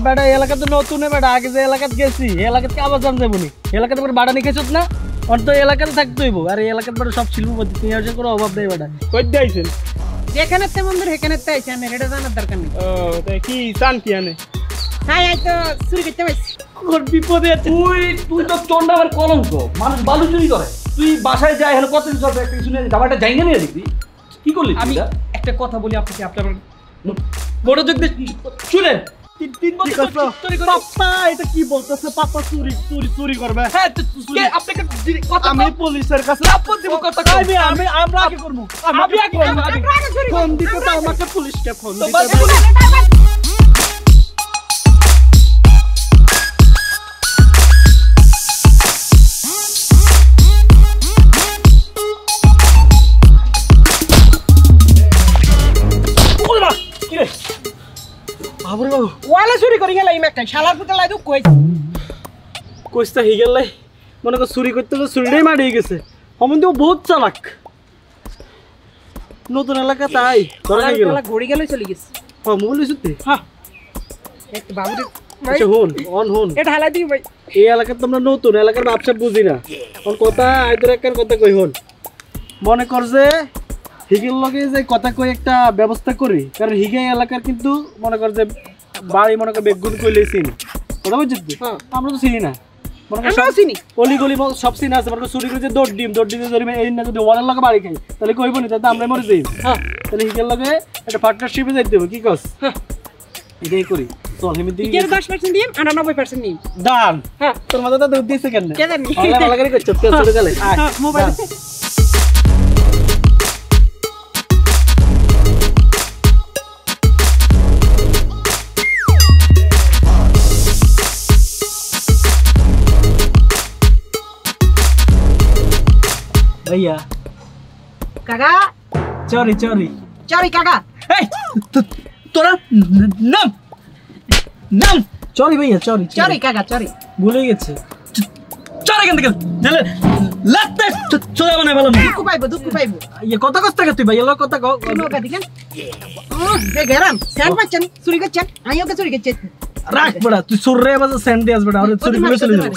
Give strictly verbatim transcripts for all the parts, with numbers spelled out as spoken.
বেটা এলাকা তো নতুন বেটা আগে যে এলাকাতে গেছি এলাকাতে আবার জান যাবো নি এলাকাতে পরে ভাড়া নিয়ে খেয়েছত না ওর তো এলাকাতে থাকতে হইব আর এই এলাকাতে পরে সব শিল্পপতি তিন হাজার কোনো অভাব নেই বেটা কই দিয়েছেন যেখানে তে মন্দির এখানে তে আইছেন এটা জানার দরকার নেই ও তাই কি চান কি আনে হ্যাঁ এই তো চুরি করতে পাইছি কোন বিপদে আছে তুই তুই তো চন্ডাবার কলঙ্ক মানুষ বালু চুরি করে তুই বাসায় যাই হলো কতদিন চলবে একটা কিছু নিয়ে জামাটা জায়গা নিয়ে দেখবি কি করলি আমি একটা কথা বলি আপনাকে আপনার মনোযোগ দিয়ে শুনেন তিন তিন বছর চুরি করে পাপা এটা কি বলতেছে পাপা চুরি চুরি চুরি করবে হ্যাঁ কে আপনাকে কথা আমি পুলিশের কাছে আপত্তি দিব কথা আমি আমি আমরা আগে করব আমি আগে করব ফোন দিতে তো আমাকে পুলিশকে ফোন দিতে বাবুরে বাবু ওয়ালা চুরি করি গেল এই মেকটা শালার পুতে লাই তো কই কইস্তা হি গেল মনে কর চুরি করতে তো চুরিটাই মারিয়ে গেছে অমন তো বহুত চালাক নতুন এলাকা তাই ধরা গেল ঘড়ি গেলই চলে গেছে হ্যাঁ মোবাইল সুতে হ্যাঁ একটু বাবুরে আচ্ছা হুন অন হুন এটা হালাই দিই ভাই এই এলাকার তো আমরা নতুন এলাকার ব্যবসা বুঝি না কোন কথা আইদর একখান কথা কই হন মনে কর যে হিগের লগে যে কথা কই একটা ব্যবস্থা করি কারণ হিগে এলাকার কিন্তু মনে কর যে বাড়ি মনে কর বেগুন কইলে চিনি কথা বুঝছিস হ্যাঁ আমরা তো চিনি না মনে কর সব চিনি অলি গলি সব চিনি আছে মনে কর চুরি করে যে দৌড় ডিম দৌড় ডিমে ধরি এই না যদি ওয়ালের লগে বাড়ি খাই তাহলে কইব নি তাহলে আমরা মরে যাই হ্যাঁ তাহলে হিগের লগে একটা পার্টনারশিপে যাইতে হবে কি কস হ্যাঁ এটাই করি চল হেমি দিই এর দশ পার্সেন্ট দিম আর নব্বই পার্সেন্ট নিম দান হ্যাঁ তোর মাথা তো দুধ দিছে কেন কেন আল্লাহ ভালো করে কইছ চল চলে গেলে হ্যাঁ মোবাইল भैया काका चोरी चोरी चोरी काका ए तोरा नाम नाम चोरी भैया चोरी चोरी काका चोरी भूल গেছে চোরি কেন কেন চলে লাগতে চোরা বানাই ভালো দুঃখ পাইবো দুঃখ পাইবো এই কথা কষ্ট কে তুই ভাইয়া কথা কও নৌকা দিকেন ও দে গেরাম স্যান্ড পাচ্ছেন চুরি করছেন আইও কে চুরি করছেন রাখ বড়া তুই সুররে বাজে স্যান্ড দিয়াস বড়া আর চুরি করে চলে যাবে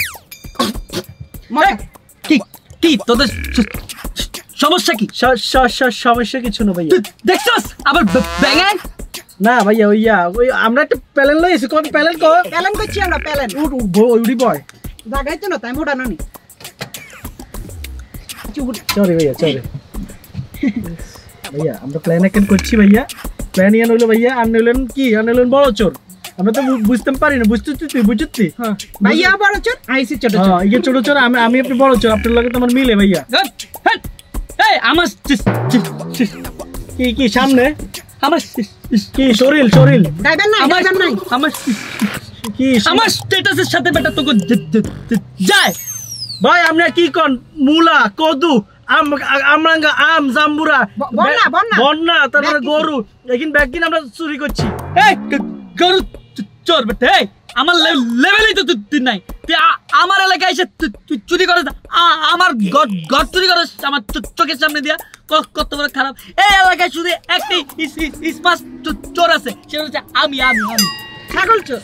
কি কি তোদের সমস্যা কি সমস্যা কিছু না ভাইয়া দেখছস আবার ব্যাঙাই না ভাইয়া ওইয়া ওই আমরা একটা প্যালেন লইছি কোন প্যালেন কো প্যালেন করছি আমরা প্যালেন উড়ি বয় জায়গায় তো না তাই মোড়া নানি সরি ভাইয়া সরি ভাইয়া আমরা প্ল্যান একন করছি ভাইয়া প্ল্যান ইয়ান হইলো ভাইয়া আর নইলেন কি আর নইলেন বড় চোর আমরা তো বুঝতে পারি না বুঝতে তুই বুঝছিস হ্যাঁ ভাইয়া বড় চোর আইসি ছোট চোর হ্যাঁ এই ছোট চোর আমি আমি আপনি বড় চোর আপনার লাগে তো আমার মিলে ভাইয়া এই আমার কি কি সামনে আমার কি শরীর শরীর ডাইবেন না ডাইবেন নাই আমার কি আমার স্ট্যাটাসের সাথে বেটা তোকে যায় ভাই আমরা কি কোন মূলা কদু আম আমরাঙ্গা আম জাম্বুরা বন্না বন্না বন্না তারপরে গরু একিন ব্যাগকিন আমরা চুরি করছি এই গরু চোর বেটা এই আমার লেভেলই তো তুই নাই তুই আমার এলাকায় এসে তুই চুরি করে আমার ঘর চুরি করে আমার চোখের সামনে দিয়া কত বড় খারাপ এই এলাকায় শুধু একটাই স্মার্ট চোর আছে সেটা হচ্ছে আমি আমি আমি ছাগল চোর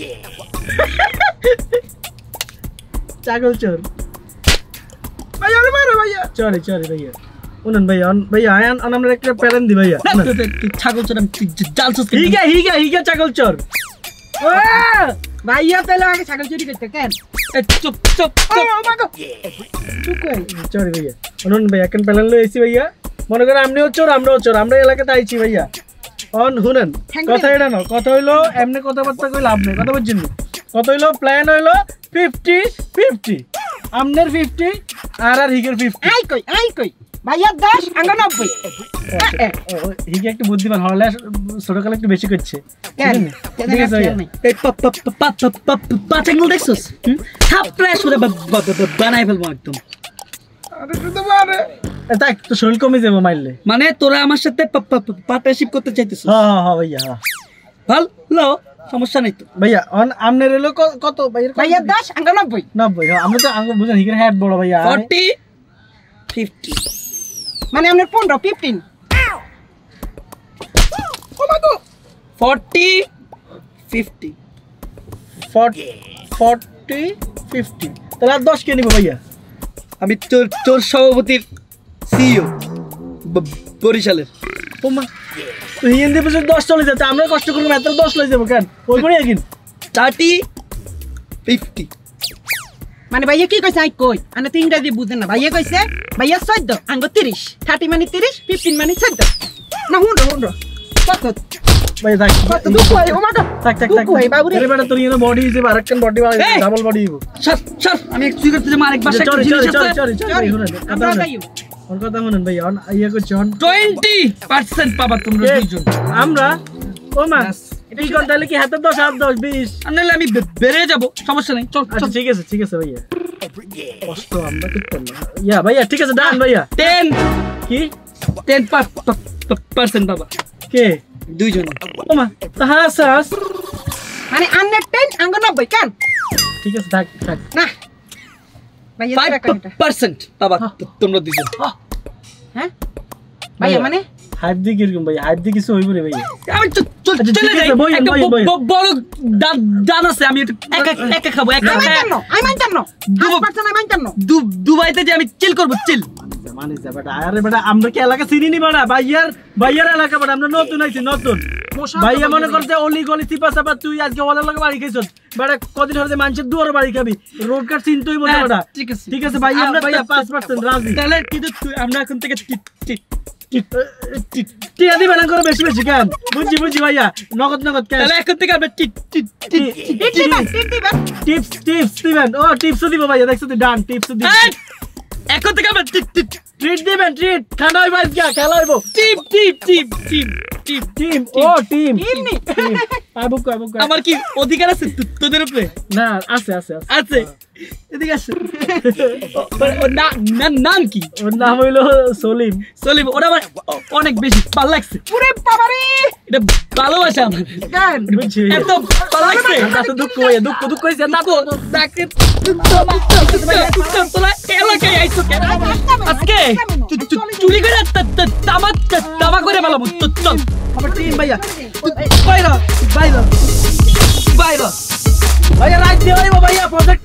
ছাগল চোর ভাইয়া মারো ভাইয়া চলে চলে ভাইয়া উনন ভাইয়া ভাইয়া আয়ান আমরা একটা প্যালেন দি ভাইয়া ছাগল চোর জালছস হিগা হিগা হিগা ছাগল চোর ও ভাইয়া পেলে আগে ছাগল চুরি করতে কেন চুপ চুপ ও মাগো চুপ কই চলে ভাইয়া উনন ভাইয়া কেন প্যালেন লই আইছি ভাইয়া মনে করে আমনিও চোর আমরাও চোর আমরা এলাকাতে আইছি ভাইয়া অন হুনেন কথা এটা না কথা হইলো এমনি কথাবার্তা কই লাভ নেই কথা বুঝছেন কত হইলো প্ল্যান হইলো ফিফটি ফিফটি আমনের ফিফটি আর আর হিগের ফিফটি আই কই আই কই ভাইয়া দশ আঙ্গা নব্বই হিগে একটু বুদ্ধিমান হলে ছোটকালে একটু বেশি করছে কেন এই পাঁচাঙ্গুল দেখছস থাপড়ায় সুরে বানাই ফেলবো একদম তাই তো শরীর কমে যাবো মারলে মানে তোরা আমার সাথে পার্টনারশিপ করতে চাইতেছিস হ্যাঁ হ্যাঁ হ্যাঁ ভাইয়া হ্যাঁ ভালো সমস্যা নাই তো ভাইয়া আমনের এলো কত ভাইয়া ভাইয়া দশ আঙ্গা নব্বই নব্বই আমরা তো আঙ্গুল বুঝেন হিগের হেড বড় ভাইয়া ফর্টি ফিফটি মানে আপনার পনেরো ফিফটিন ও মাগো ফর্টি ফিফটি ফর্টি ফিফটি তাহলে আর দশ কে নিবো ভাইয়া আমি তোর তোর সভাপতির সিইও বরিশালের ওমা তো হিন্দি বছর দশ চলে যাচ্ছে আমরা কষ্ট করবো এত দশ লয়ে যাবো কেন ওই করে একদিন থার্টি ফিফটি মানে ভাইয়া কি কইছে আই কই আনে তো ইংরেজি বুঝেন না ভাইয়া কইছে ভাইয়া চোদ্দ আঙ্গ তিরিশ থার্টি মানে তিরিশ ফিফটিন মানে চোদ্দ না হুন হুন কত ভাই থাক কত দুঃখ হয় ও মা থাক থাক থাক ভাই বাবুরে আরে বেটা তোর ইনো বডি হিসেবে আরেকখান বডি বাড়াই ডাবল বডি দিব স্যার স্যার আমি এক সুইগার থেকে আরেক বাসা চল চল চল চল চল আমরা যাইও ওর কথা শুনুন ভাই অন ইয়া করছি অন টোয়েন্টি পার্সেন্ট পাবা তোমরা দুইজন আমরা ও মা এই কোন তাহলে কি হাতে দশ আট দশ বিশ আনলে আমি বেরে যাব সমস্যা নাই চল আচ্ছা ঠিক আছে ঠিক আছে ভাইয়া কষ্ট আমরা করতাম না ইয়া ভাইয়া ঠিক আছে ডান ভাইয়া টেন কি টেন পার্সেন্ট পাবা কে দুইজন ও মা তাহাস মানে আন্নে টেন আঙ্গ নব্বই কেন ঠিক আছে থাক থাক না ভাইয়া ফাইভ টাকা এটা পার্সেন্ট পাবা তোমরা দুইজন হ্যাঁ ভাইয়া মানে হাইপ দি কিরকম ভাই হাইপ দি কিছু হইব রে ভাই আমি চলে যাই একটা বড় দান আছে আমি এক এক খাবো এক আমি জানো আমি জানো পারছেন আমি জানো দুবাইতে যে আমি চিল করব চিল মানে যা বেটা আরে বেটা আমরা কি এলাকা চিনি নি বেটা ভাইয়ার ভাইয়ার এলাকা বেটা আমরা নতুন আইছি নতুন ভাইয়া মনে করতে অলি গলি চিপা চাপা তুই আজকে ওলার লগে বাড়ি খাইছস বেটা কদিন হতে মানুষের দুয়ারে বাড়ি খাবি রোড কাট চিনতই বলে বেটা ঠিক আছে ঠিক আছে ভাইয়া ভাইয়া পাঁচ পার্সেন্ট রাজি তাহলে কিন্তু আমরা এখন থেকে টিয়া দিবেন না করে বেশি বেশি কেন বুঝছি বুঝছি ভাইয়া নগদ নগদ কেন তাহলে এখন থেকে আমরা টিপস টিপস দিবেন ও টিপস দিব ভাইয়া দেখছো তুই ডান টিপস দিব এখন থেকে আমরা ট্রিট দিবেন ট্রিট খানা হইব আজকে খেলা হইব tip tip tip tip tip team ও টিম টিম আবু কো আবু কো আমার কি অধিকার আছে তোদের উপরে না আছে আছে আছে আছে এদিকে আসে না নাম কি ওর নাম হইলো সলিম সলিম ওরা আমার অনেক বেশি ভালো লাগছে পুরে বাবারে এটা ভালোবাসা আমার গান বুঝছি এত ভালো লাগছে এত দুঃখ ভাইয়া দুঃখ দুঃখ হইছে না তো ডাকে তোলা এলাকায় আইছো কেন আজকে চুরি করে তামা তামা করে ভালো চল আবার টিম ভাইয়া বাইরা বাইরা বাইরা ভাইয়া রাইট দিয়ে হইব ভাইয়া প্রজেক্ট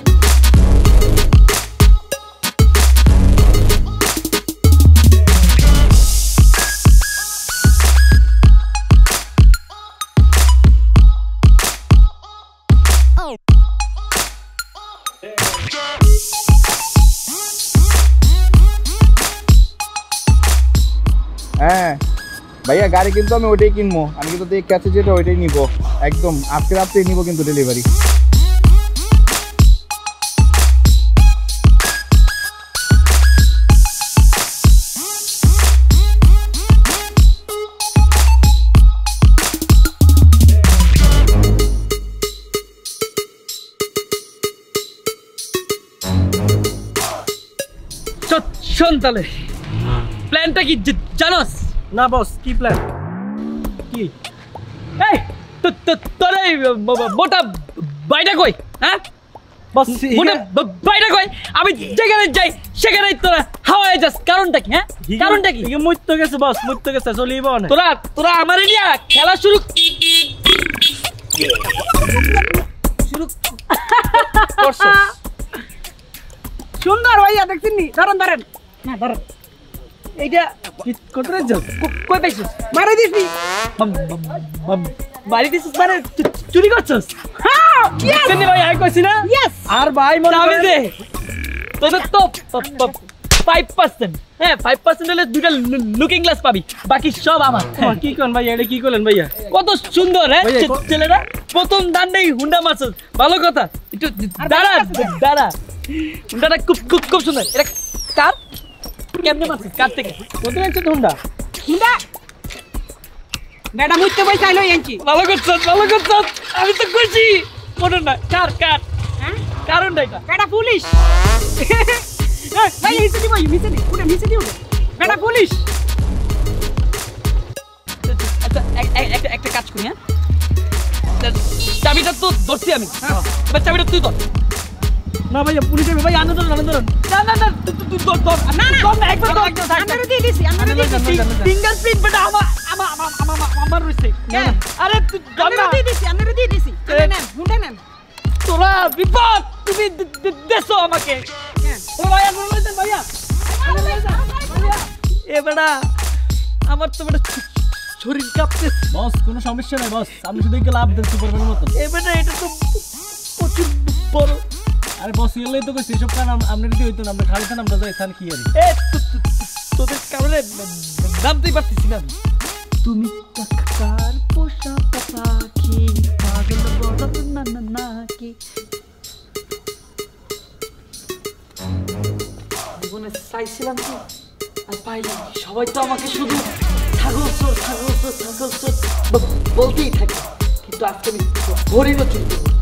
হ্যাঁ ভাইয়া গাড়ি কিন্তু আমি ওইটাই কিনবো আমি কিন্তু ক্যাচে যেটা ওইটাই নিব একদম আজকে রাত্রেই নিব কিন্তু ডেলিভারি শোন তাহলে প্ল্যানটা কি জানোস না বস কি প্ল্যান কি এই তো তো তোর এই মোটা বাইটা কই হ্যাঁ বস মোটা বাইটা কই আমি যেখানে যাই সেখানেই তোরা হাওয়ায় যাস কারণটা কি হ্যাঁ কারণটা কি মুইতো গেছে বস মুইতো গেছে চলিব না তোরা তোরা আমারে নিয়া খেলা শুরু শুরু করছস সুন্দর ভাইয়া দেখছেন নি ধরেন ধরেন না ধরেন এইটা কি কোথায় যাও কই পাইছিস মারে দিছি বাড়ি দিছিস মানে চুরি করছস হ্যাঁ ইয়েস কেন ভাই আই কইছি না ইয়েস আর ভাই মনে আমি দে তোদের তো ফাইভ পার্সেন্ট হ্যাঁ ফাইভ পার্সেন্ট হলে দুইটা লুকিং গ্লাস পাবি বাকি সব আমার কি কোন ভাই এটা কি করলেন ভাইয়া কত সুন্দর হ্যাঁ ছেলেরা প্রথম দান্ডেই হুন্ডা মারছস ভালো কথা একটু দাঁড়া দাঁড়া হুন্ডাটা খুব খুব খুব সুন্দর এটা কার কেমনে মারছস কার থেকে কোথায় আছে হুন্ডা হুন্ডা বেটা মুইতে পয়সা আইলো ইয়ানছি ভালো করছস ভালো করছস আমি তো খুশি মনে না কার কার হ্যাঁ কারণটা এটা বেটা পুলিশ ভাই নিচে দিবো নিচে দি উঠে নিচে দি উঠে বেটা পুলিশ আচ্ছা একটা একটা কাজ করি হ্যাঁ চাবিটা তো ধরছি আমি এবার চাবিটা তুই ধর না ভাইয়া পুলিশে ভাই আনন্দ আনন্দ না না না তুই তুই ধর ধর না না ধর না একবার ধর আন্দারে দিয়ে দিছি আন্দারে দিয়ে দিছি ফিঙ্গারপ্রিন্ট বেটা আমার আমার আমার আমার আমার রইছে হ্যাঁ আরে তুই ধর না আন্দারে দিয়ে দিছি আন্দারে দিয়ে দিছি নেন হুন্ডা নেন তোরা বিপদ তুমি দেছো আমাকে ও ভাইয়া বললেন ভাইয়া এ বেটা আমার তো বেটা শরীর কাঁপছে বস কোনো সমস্যা নাই বস আপনি শুধু একটু লাভ দেন সুপারম্যানের মতো এ বেটা এটা তো প্রচুর বড় আরে বস এলেই তো কইছি এসব কারণ আমরা যদি হইতো না আমরা খালিতাম আমরা যাই স্থান কি আরে এ তোদের কারণে নামতেই পারতেছি না তুমি কাকার পোষা পাখি পাগল বড় না না না কি জীবনে চাইছিলাম কি আর পাইলাম সবাই তো আমাকে শুধু ছাগল চোর ছাগল চোর ছাগল চোর বলতেই থাকে কিন্তু আজকে আমি হরিণ চুরি করবো